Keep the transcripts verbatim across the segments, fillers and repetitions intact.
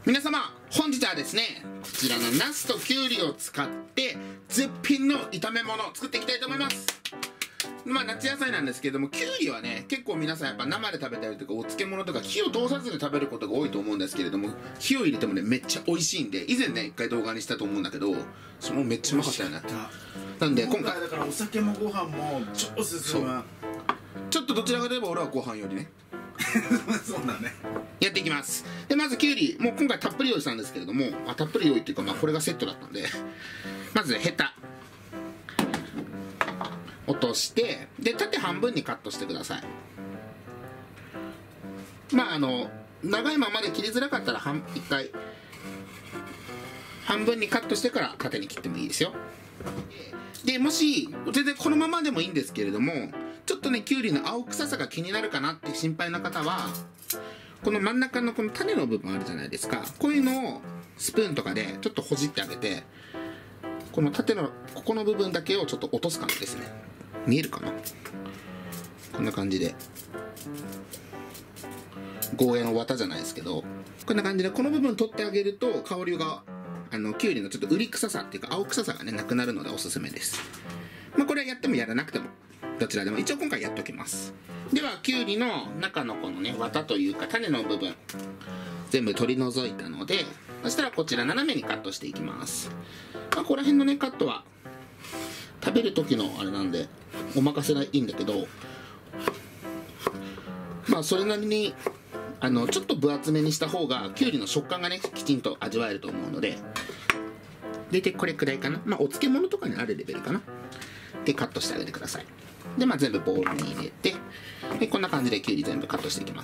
皆様本日はですね、こちらのナスとキュウリを使って絶品の炒め物を作っていきたいと思います。まあ夏野菜なんですけども、キュウリはね結構皆さんやっぱ生で食べたりとかお漬物とか火を通さずに食べることが多いと思うんですけれども、火を入れてもねめっちゃ美味しいんで、以前ね一回動画にしたと思うんだけど、そのめっちゃうまかったよね。なんで今回だからお酒もご飯も超進む。 ちょっとどちらかといえば俺はご飯よりねそうだね、 やっていきます。でまずきゅうり、もう今回たっぷり用意したんですけれども、あたっぷり用意っていうかまあこれがセットだったんでまずヘタ落として、で縦半分にカットしてください。まああの長いままで切りづらかったら半一回半分にカットしてから縦に切ってもいいですよ。でもし全然このままでもいいんですけれども、ちょっとねきゅうりの青臭さが気になるかなって心配な方は、この真ん中のこの種の部分あるじゃないですか、こういうのをスプーンとかでちょっとほじってあげて、この縦のここの部分だけをちょっと落とす感じですね。見えるかな、こんな感じでゴーヤの綿じゃないですけど、こんな感じでこの部分取ってあげると香りがあのきゅうりのちょっとウリ臭さっていうか青臭さがねなくなるのでおすすめです。まあこれはやってもやらなくてもどちらでも一応今回やっておきます。ではきゅうりの中のこのね綿というか種の部分全部取り除いたので、そしたらこちら斜めにカットしていきます。まあ、ここら辺のねカットは食べる時のあれなんでお任せがいいんだけど、まあそれなりにあのちょっと分厚めにした方がきゅうりの食感がねきちんと味わえると思うので、大体これくらいかな、まあお漬物とかにあるレベルかなでカットしてあげてください。でまあ全部ボウルに入れて、でこんな感じできゅうり全部カットしていきます。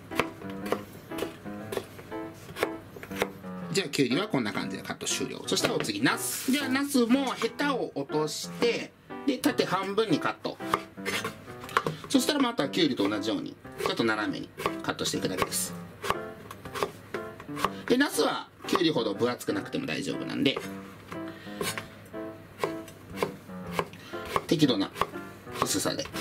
じゃあきゅうりはこんな感じでカット終了。そしたらお次ナス。ではナスもヘタを落として、で縦半分にカット。そしたらまたきゅうりと同じようにちょっと斜めにカットしていくだけです。でナスはきゅうりほど分厚くなくても大丈夫なんで、適度な薄さで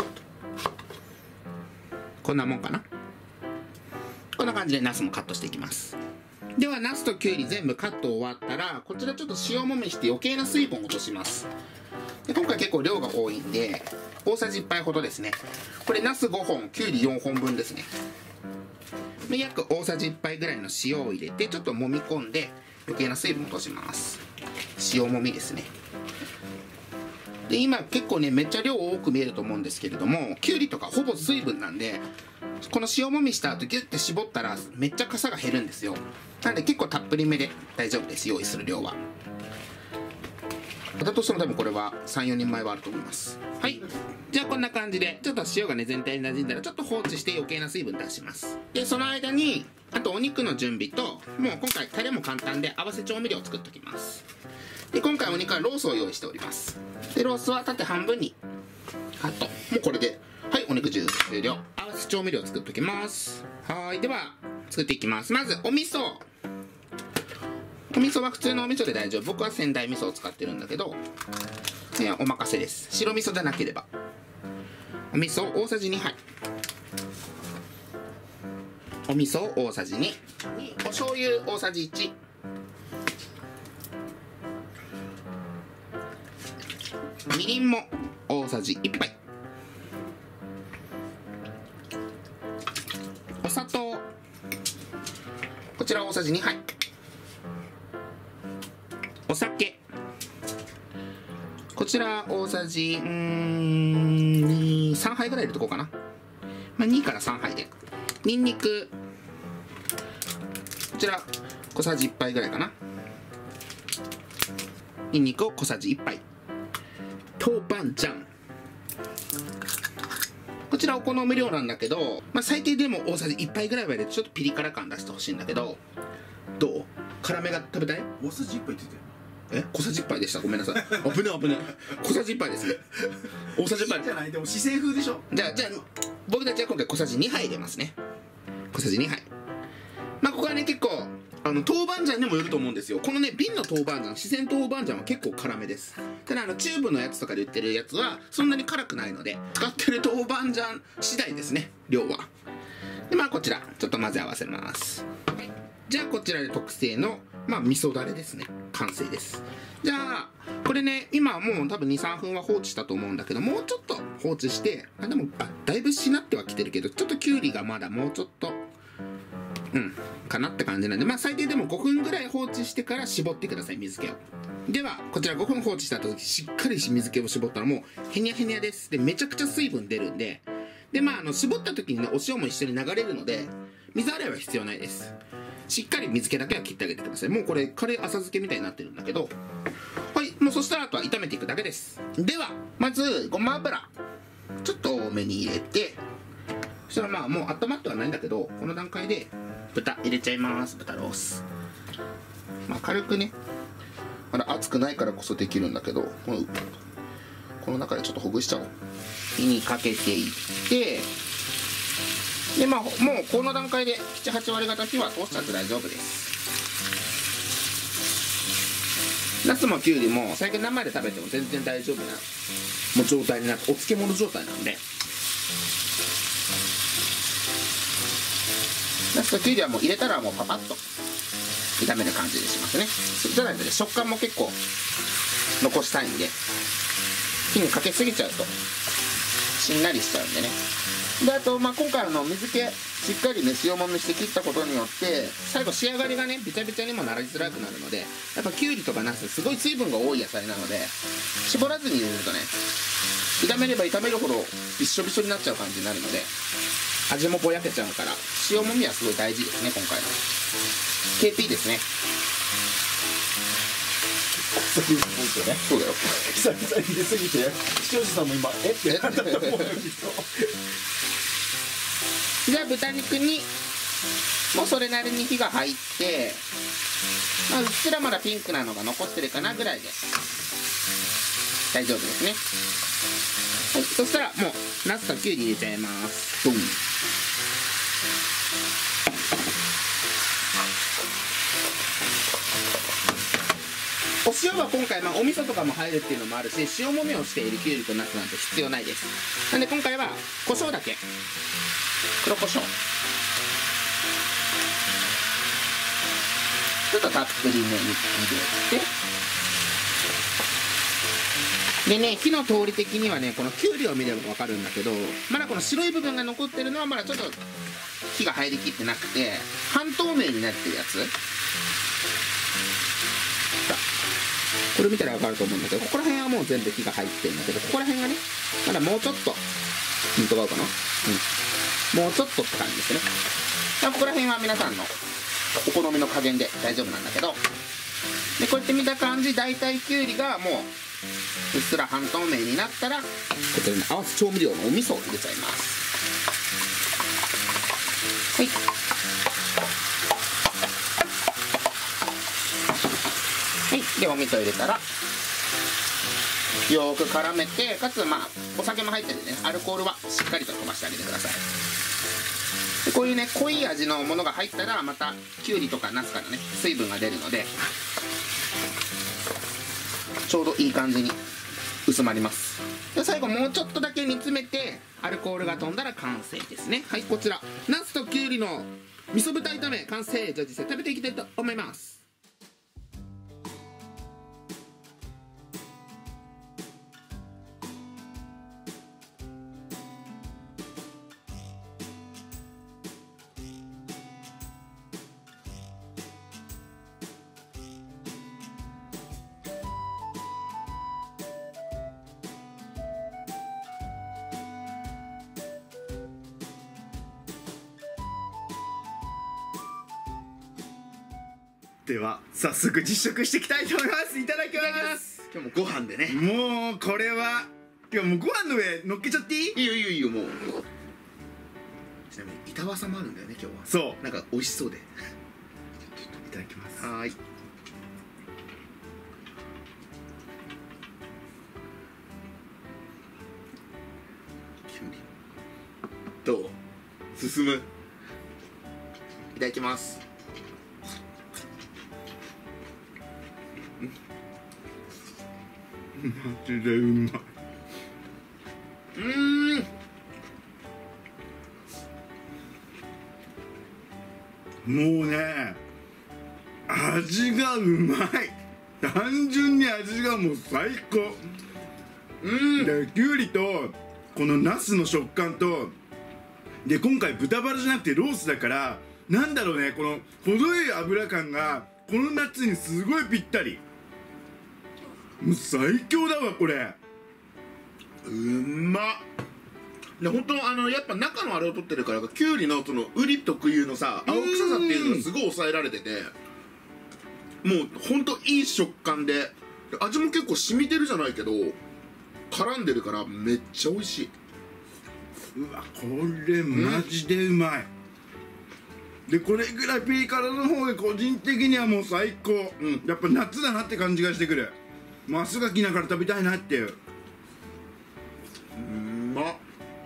こんなもんかな。こんな感じでナスもカットしていきます。ではナスときゅうり全部カット終わったら、こちらちょっと塩もみして余計な水分を落とします。で今回結構量が多いんで大さじいっぱいほどですね。これナスごほんきゅうりよんほんぶんですね。で約大さじいっぱいぐらいの塩を入れてちょっと揉み込んで余計な水分を落とします。塩もみですね。で今結構ねめっちゃ量多く見えると思うんですけれども、きゅうりとかほぼ水分なんで、この塩もみした後ギュッて絞ったらめっちゃかさが減るんですよ。なんで結構たっぷりめで大丈夫です、用意する量は。だとしても多分これはさんよにんまえはあると思います。はい、じゃあこんな感じでちょっと塩がね全体に馴染んだらちょっと放置して余計な水分出します。でその間にあとお肉の準備と、もう今回タレも簡単で合わせ調味料を作っておきます。で今回お肉はロースを用意しております。でロースは縦半分にカット。もうこれではいお肉終了。合わせ調味料を作っておきます。はい、では作っていきます。まずお味噌。お味噌は普通のお味噌で大丈夫。僕は仙台味噌を使ってるんだけど、えお任せです。白味噌じゃなければ。お味噌大さじにはい。お味噌大さじに、お醤油大さじいち、みりんも大さじいっぱい、お砂糖こちら大さじにはい、お酒こちら大さじうーんに、さんはいぐらい入れとこうかな。まあ、にからさんはいで。にんにくこちら小さじいっぱいぐらいかな。にんにくを小さじいっぱい、豆板醤こちらお好み量なんだけど、まあ、最低でも大さじいっぱいぐらいは入れてちょっとピリ辛感出してほしいんだけど、どう？辛めが食べたい？ 大さじいっぱいって言ってえ小さじいっぱいでした、ごめんなさい。危ね危ね小さじいっぱいですね。大さじいっぱいじゃない、でも四川風でしょ。 じゃあじゃあ僕たちは今回小さじにはい入れますね。小さじにはい。まあここはね結構あの豆板醤にもよると思うんですよ。このね瓶の豆板醤、四川豆板醤は結構辛めです。ただあのチューブのやつとかで売ってるやつはそんなに辛くないので、使ってる豆板醤次第ですね、量は。でまあこちらちょっと混ぜ合わせます。 じゃあこちらで特製のまあ味噌だれですね、完成です。じゃあこれね、今もう多分にさんぷんは放置したと思うんだけど、もうちょっと放置して、あでもあだいぶしなってはきてるけど、ちょっときゅうりがまだもうちょっとうんかなって感じなんで、まあ最低でもごふんぐらい放置してから絞ってください、水気を。ではこちらごふん放置した時、しっかり水気を絞ったらもうへにゃへにゃです。でめちゃくちゃ水分出るんで、でまああの絞った時にねお塩も一緒に流れるので水洗いは必要ないです。しっかり水気だけは切ってあげてください。もうこれカレー浅漬けみたいになってるんだけど、はい、もうそしたらあとは炒めていくだけです。ではまずごま油ちょっと多めに入れて、そしたらまあもう温まってはないんだけど、この段階で豚入れちゃいます。豚ロース、まあ軽くね、まだ熱くないからこそできるんだけど、このこの中でちょっとほぐしちゃおう。火にかけていって、でまあもうこの段階でななはち割方火は通しちゃって大丈夫です。ナスもキュウリも最近生で食べても全然大丈夫なもう状態になって、お漬物状態なんで、ナスとキュウリはもう入れたらもうパパッと炒める感じにしますね。じゃないとね食感も結構残したいんで、火にかけすぎちゃうとしんなりしちゃうんでね。であと、まあ、今回の水気しっかりね塩もみして切ったことによって最後仕上がりがねびちゃびちゃにもなりづらくなるので、やっぱきゅうりとかナスすごい水分が多い野菜なので、絞らずに入れるとね炒めれば炒めるほどびっしょびしょになっちゃう感じになるので味もぼやけちゃうから、塩もみはすごい大事ですね今回の ケーピー ですね。そうだよ、 久々に入れすぎて視聴者さんも今えってなったと思うよきっと。 じゃあ豚肉にもうそれなりに火が入って、まあ、うっすらまだピンクなのが残ってるかなぐらいで大丈夫ですね。はい、そしたらもうナスとキュウリ入れちゃいます。ドン。お塩は今回、まあ、お味噌とかも入るっていうのもあるし、塩もみをしているきゅうりとナスなんて必要ないです。なんで今回は胡椒だけ、黒胡椒ちょっとたっぷりめに入れて、でね火の通り的にはねこのきゅうりを見れば分かるんだけど、まだこの白い部分が残ってるのはまだちょっと火が入りきってなくて半透明になってるやつ、これ見たら分かると思うんだけど、ここら辺はもう全部火が入ってるんだけど、ここら辺がねまだもうちょっとヒントが合うかな、うん、もうちょっとって感じですね。ここら辺は皆さんのお好みの加減で大丈夫なんだけど、でこうやって見た感じ大体きゅうりがもううっすら半透明になったら、こちらに合わせ調味料のお味噌を入れちゃいます。はい、はい、でお味噌入れたらよーく絡めて、かつまあお酒も入ってるんでねアルコールはしっかりと飛ばしてあげてください。でこういうね濃い味のものが入ったらまたきゅうりとかナスからね水分が出るのでちょうどいい感じに薄まります。で最後もうちょっとだけ煮詰めてアルコールが飛んだら完成ですね。はい、こちらナスときゅうりの味噌豚炒め完成。じゃあ実際食べていきたいと思います。 では早速実食していきたいと思います。いただきます。 今日もご飯でね。 もうこれは、いやもうご飯の上乗っけちゃっていい？ いいよいいよいいよ。もうちなみに板わさもあるんだよね今日は。 そうなんか美味しそうで。 ちょっといただきます。 はーい。どう？進む。いただきます。 マジでうまい。 うーん。 もうね、 味がうまい。単純に味がもう最高。 うんできゅうりとこのナスの食感とで、今回豚バラじゃなくてロースだから、なんだろうね、この程よい油感がこの夏にすごいぴったり。もう最強だわこれ。 うまっ。で本当あのやっぱ中のあれを取ってるからきゅうりのそのウリ特有のさ青臭さっていうのがすごい抑えられてて、もう本当いい食感で味も結構染みてるじゃないけど絡んでるからめっちゃ美味しい。 うわこれマジでうまい、うん、でこれぐらいピリ辛の方が個人的にはもう最高、うん、やっぱ夏だなって感じがしてくる。マスがきながら食べたいなっていう。 うんまっ。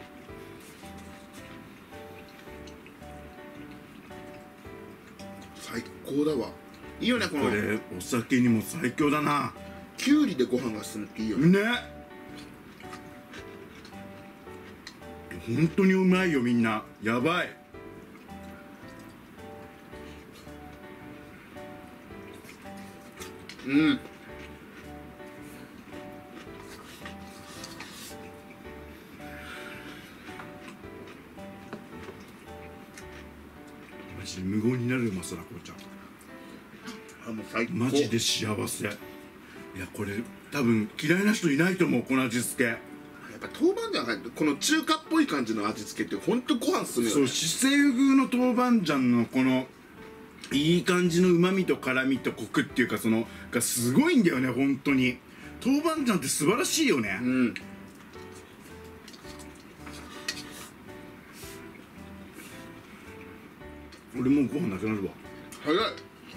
最高だわ。いいよねこのこれお酒にも最強だな。 きゅうりでご飯が進むっていいよね。 ね、本当にうまいよみんな。やばい。 うんマジで無言になるうまさだこうちゃん。 あもう最高。 マジで幸せ。いやこれ多分嫌いな人いないと思うこの味付け。 やっぱ豆板醤が入ってこの中華っぽい感じの味付けってほんとご飯進むよね。 そう四川風の豆板醤のこのいい感じの旨味と辛みとコクっていうかそのがすごいんだよね本当に。豆板醤って素晴らしいよね。 うん。 俺もうご飯なくなるわ。 早い。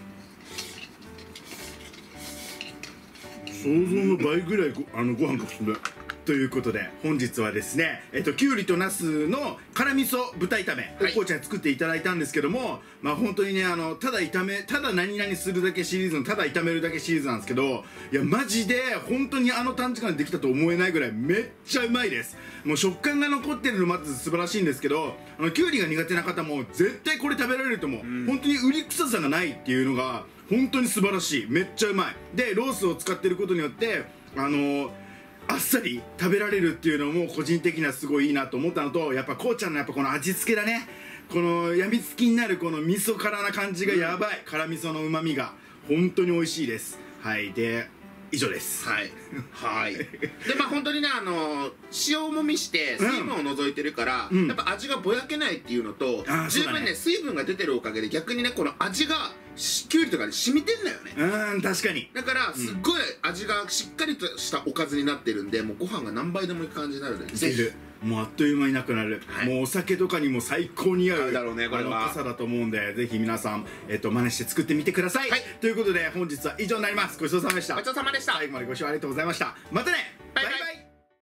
想像の倍ぐらいごあのご飯が進む。ということで本日はですね、えっと、きゅうりとナスの辛味噌豚炒めをこうちゃんに作っていただいたんですけども、まあ本当にねあのただ炒めただ何々するだけシリーズのただ炒めるだけシリーズなんですけど、いやマジで本当にあの短時間でできたと思えないぐらいめっちゃうまいです。もう食感が残ってるのまず素晴らしいんですけど、あのきゅうりが苦手な方も絶対これ食べられると思う、うん、本当に売り臭さがないっていうのが本当に素晴らしい。めっちゃうまい。でロースを使ってることによってあのーあっさり食べられるっていうのも個人的にはすごいいいなと思ったのと、やっぱこうちゃんのやっぱこの味付けだね。このやみつきになるこの味噌辛な感じがやばい、うん、辛味噌のうまみが本当に美味しいです。はいで以上です。 はいはいでまあ本当にねあの塩もみして水分を除いてるから、うん、やっぱ味がぼやけないっていうのと、うん、十分ね水分が出てるおかげで逆にねこの味がきゅうりとかに染みてんだよね。 うん確かに。 だからすっごい味がしっかりとしたおかずになってるんで、もうご飯が何倍でもいく感じになるのでぜひ。 もうあっという間になくなる、はい、もうお酒とかにも最高に合うだろうねこれは辛さだと思うんで、ぜひ皆さん、えっと、真似して作ってみてください、はい、ということで本日は以上になります。ごちそうさまでした。 ごちそうさまでした。 最後までご視聴ありがとうございました。またね。